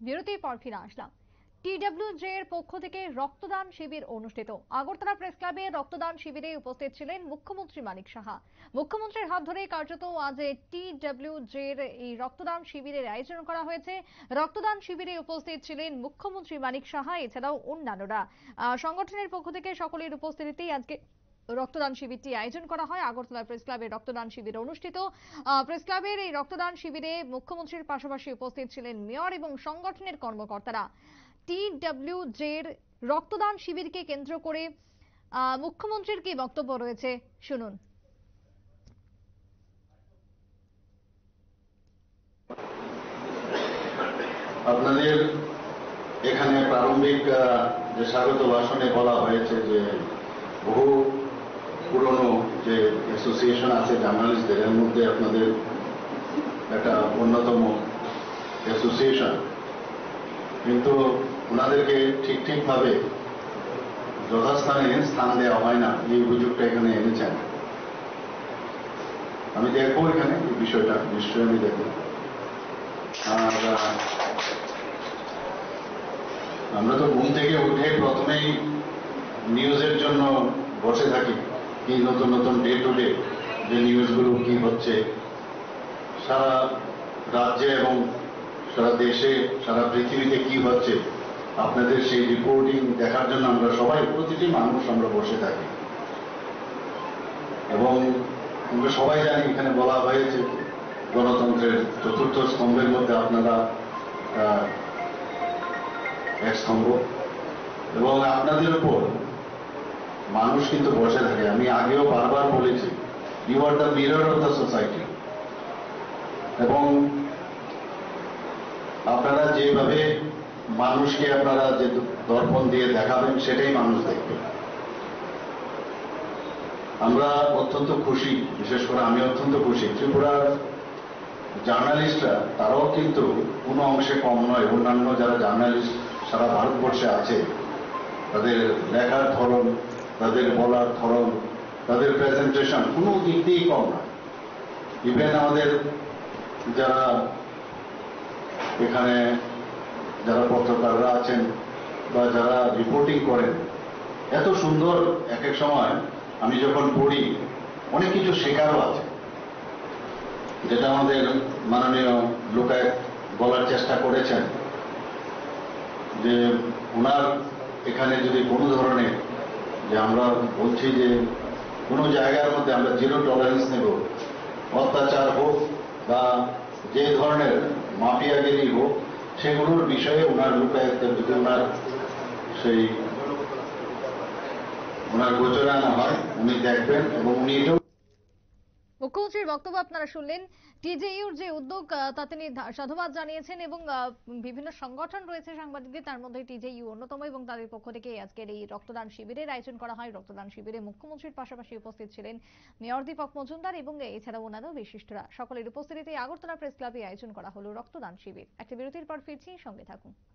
বিরতির পর ফিরে আসলাম। টিডব্লিউজে এর পক্ষ থেকে রক্তদান শিবির অনুষ্ঠিত। আগরতলা প্রেস ক্লাবে রক্তদান শিবিরে উপস্থিত ছিলেন মুখ্যমন্ত্রী মানিক সাহা। মুখ্যমন্ত্রীর হাত ধরে কার্যত আজ টিডব্লিউজে এর এই রক্তদান শিবিরের আয়োজন করা হয়েছে। রক্তদান শিবিরে উপস্থিত ছিলেন মুখ্যমন্ত্রী মানিক সাহা, এছাড়াও অন্যান্যরা। সংগঠনের পক্ষ থেকে সকলের উপস্থিতিতেই আজকে রক্তদান শিবিরটি আয়োজন করা হয়। আগরতলা প্রেস ক্লাবে রক্তদান শিবির অনুষ্ঠিত। প্রেস ক্লাবের এই রক্তদান শিবিরে মুখ্যমন্ত্রীর পাশাপাশি উপস্থিত ছিলেন মেয়র এবং সংগঠনের কর্মকর্তারা। টিডব্লিউজে এর রক্তদান শিবিরকে কেন্দ্র করে মুখ্যমন্ত্রীর কি বক্তব্য রয়েছে শুনুন। আপনাদের এখানে প্রারম্ভিক যে স্বাগত ভাষণে বলা হয়েছে যে বহু পুরনো যে অ্যাসোসিয়েশন আছে জার্নালিস্টদের, এর মধ্যে আপনাদের একটা অন্যতম অ্যাসোসিয়েশন, কিন্তু ওনাদেরকে ঠিকভাবে যথাস্থানে স্থান দেওয়া হয় না, এই অভিযোগটা এখানে এনেছেন। আমি দেখবো এখানে এই বিষয়টা, নিশ্চয়ই আমি দেখব। আর আমরা তো ঘুম থেকে উঠে প্রথমেই নিউজের জন্য বসে থাকি, কি নতুন নতুন ডে টু ডে যে নিউজগুলো কি হচ্ছে সারা রাজ্যে এবং সারা দেশে সারা পৃথিবীতে কি হচ্ছে, আপনাদের সেই রিপোর্টিং দেখার জন্য আমরা সবাই, প্রতিটি মানুষ আমরা বসে থাকি। এবং আমরা সবাই জানি, এখানে বলা হয়েছে গণতন্ত্রের চতুর্থ স্তম্ভের মধ্যে আপনারা এক স্তম্ভ, এবং আপনাদের উপর মানুষ কিন্তু বসে থাকে। আমি আগেও বারবার বলেছি, you are the mirror of the society, এবং আপনারা যেভাবে মানুষকে আপনারা যে দর্পণ দিয়ে দেখাবেন সেটাই মানুষ দেখবে। আমরা অত্যন্ত খুশি, বিশেষ করে আমি অত্যন্ত খুশি, ত্রিপুরার জার্নালিস্টরা তারাও কিন্তু কোনো অংশে কম নয়। অন্যান্য যারা জার্নালিস্ট সারা ভারতবর্ষে আছে, তাদের লেখার ধরন, তাদের বলার ধরন, তাদের প্রেজেন্টেশন কোনো দিক দিয়েই কম নয়। ইভেন আমাদের যারা এখানে যারা পত্রকাররা আছেন বা যারা রিপোর্টিং করেন, এত সুন্দর এক এক সময় আমি যখন পড়ি অনেক কিছু শেখারও আছে, যেটা আমাদের মাননীয় লোকায়ত বলার চেষ্টা করেছেন যে ওনার এখানে যদি কোনো ধরনের, যে আমরা বলছি যে কোনো জায়গার মধ্যে আমরা জিরো টলারেন্স নেব, অত্যাচার হোক বা যে ধরনের মাফিয়াগিরি হোক, সেগুলোর বিষয়ে ওনার লোকায়তের যদি ওনার গোচরে আনা হয়, উনি দেখবেন এবং উনি এটাও। মুখ্যমন্ত্রীর বক্তব্য আপনারা শুনলেন। টিজেইউর যে উদ্যোগ তা তিনি সাধুবাদ জানিয়েছেন, এবং বিভিন্ন সংগঠন রয়েছে সাংবাদিকদের, তার মধ্যে টিজেইউ অন্যতম, এবং তাদের পক্ষ থেকে আজকের এই রক্তদান শিবিরের আয়োজন করা হয়। রক্তদান শিবিরে মুখ্যমন্ত্রীর পাশাপাশি উপস্থিত ছিলেন মেয়র দীপক মজুমদার এবং এছাড়াও অন্যান্য বিশিষ্টরা। সকলের উপস্থিতিতে আগরতলা প্রেস ক্লাবে আয়োজন করা হলো রক্তদান শিবির। একটা বিরতির পর ফিরছি, সঙ্গে থাকুন।